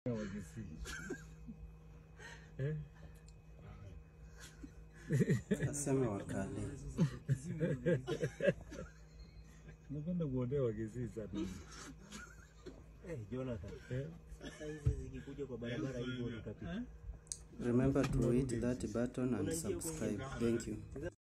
Asema wakale. Napenda kuonewa Kisii sana. Jonathan. Sasa hizi zikikuja kwa barabara hivyo utapita. Remember to hit that button and subscribe. Thank you.